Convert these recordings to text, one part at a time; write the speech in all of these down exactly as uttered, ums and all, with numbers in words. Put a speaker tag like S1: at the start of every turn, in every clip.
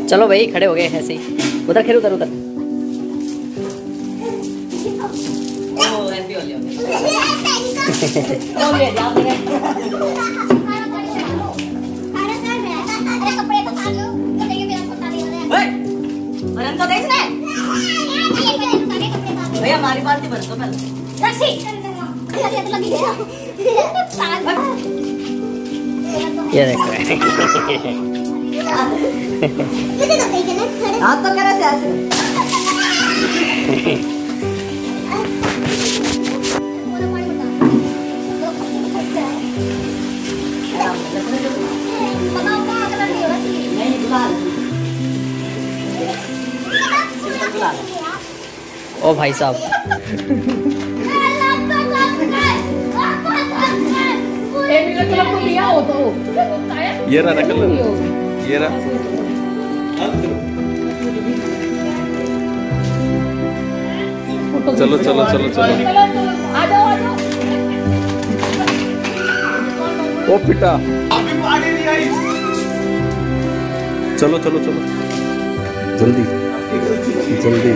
S1: चलो भाई खड़े हो गए ऐसे ही। उधर खेल उधर उधर। भैया हमारी बाल्टी भर दो पहले। ये देखो हाथ तो करे से ऐसे। ओ भाई साहब
S2: ये रहा कलर, ये रहा। चलो चलो चलो चलो। ओ पिटा, चलो चलो चलो जल्दी जल्दी।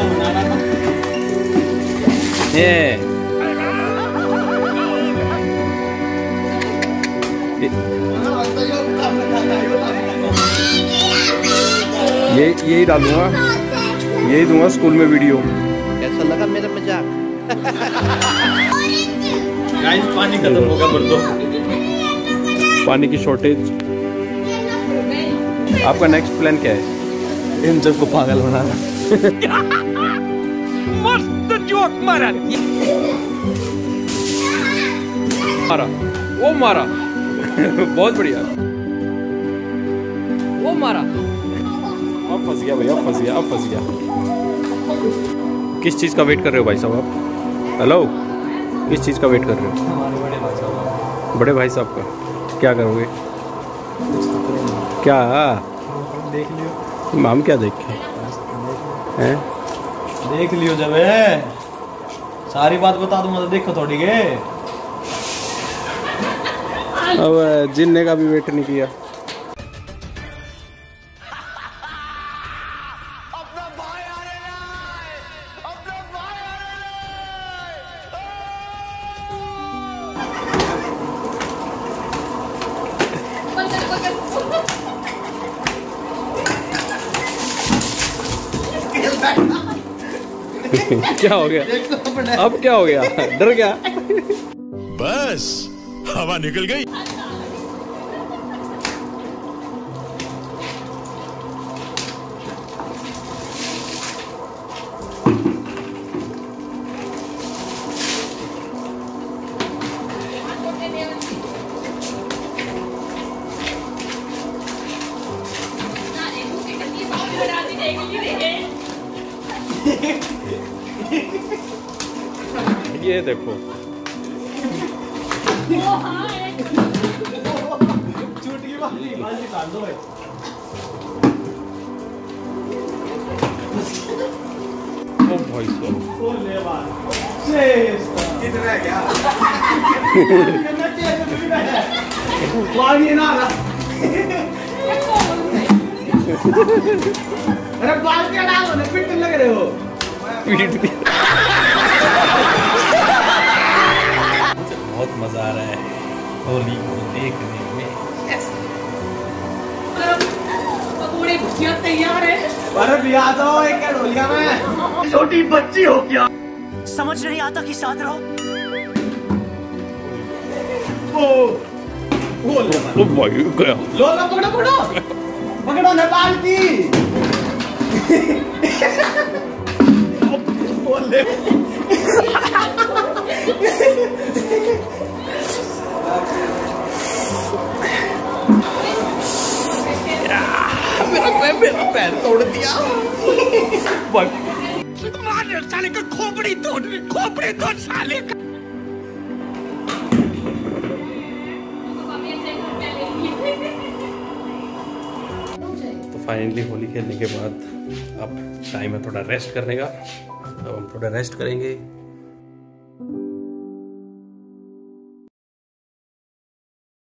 S2: ये ये यही डालूंगा, यही दूंगा स्कूल में वीडियो।
S3: कैसा लगा मेरा मजाक?
S2: गाइस पानी खत्म होगा, भर दो। पानी की शॉर्टेज। आपका नेक्स्ट प्लान क्या है? इन सबको पागल बनाना। मस्त जोक मारा। मारा, वो मारा। बहुत बढ़िया, वो मारा। अब फंस गया भाई, अब फंस गया, अब फंस गया। किस चीज़ का वेट कर रहे हो भाई साहब आप? हेलो, किस चीज़ का वेट कर रहे हो?
S4: हमारे बड़े भाई साहब।
S2: बड़े भाई साहब का क्या करोगे? क्या
S4: देख लियो।
S2: हम क्या देख के हैं?
S4: देख लियो जब है सारी बात बता दूंगा तो देखो थोड़ी के।
S2: अब जिन्ने का भी वेट नहीं किया। क्या हो गया? अब क्या हो गया? डर गया?
S5: बस हवा निकल गई।
S2: ये देखो
S4: चुटकी वाली बाल्टी डाल दो भाई।
S2: ओ भाई साहब,
S4: ओ ले बाल शेष कितना है क्या? पानी ना रहा। अरे बाल्टी डालो ना, पिट लग रहे हो।
S2: पीट दिया। मुझे बहुत मजा आ रहा है होली को देखने में।
S6: पकौड़े भुजिया तैयार है।
S4: अरे बिया दो एक ढोलिया में। छोटी बच्ची हो क्या?
S3: समझ नहीं आता कि साथ रहो।
S4: ओ ओ ले
S2: ओ भाई गया।
S4: लो लो पकड़ो पकड़ो पकड़ो नेपाल की। बोले मेरा पैर मेरा पैर तोड़ दिया।
S5: मार साले का खोपड़ी तोड़, खोपड़ी तोड़ साले का।
S2: तो फाइनली होली खेलने के बाद अब टाइम है थोड़ा रेस्ट करने का। अब हम थोड़ा रेस्ट करेंगे।